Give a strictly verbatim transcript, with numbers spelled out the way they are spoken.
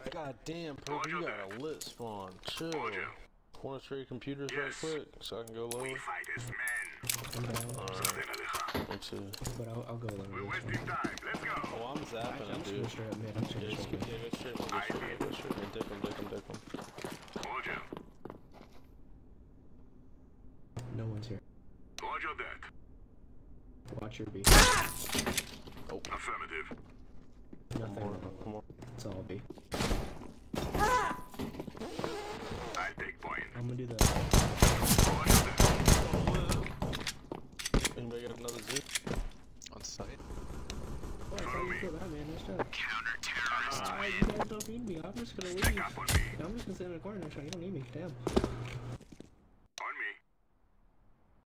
God damn, Purple, you got a lit spawn. Chill. Wanna trade computers yes. right quick so I can go lower? We fight as men. Alright. Me too. But I'll, I'll go lower. We're wasting time. Let's go. Oh, I'm zapping him, dude. I'm just gonna mid. I'm just gonna yeah, straight yeah, go straight, go straight, go straight, go straight. Dip him, dip him, dip him. Roger. No one's here. Roger that. Watch your B. Oh. Affirmative. Nothing. Come on, come on. It's all B. I take point. I'm gonna do the. Anybody got another Z? On site? Oh, I thought you killed that man. Nice job. Counter-terrorist. Uh, you guys don't need me. I'm just gonna leave. I'm just gonna sit in the corner next time. You don't need me. Damn.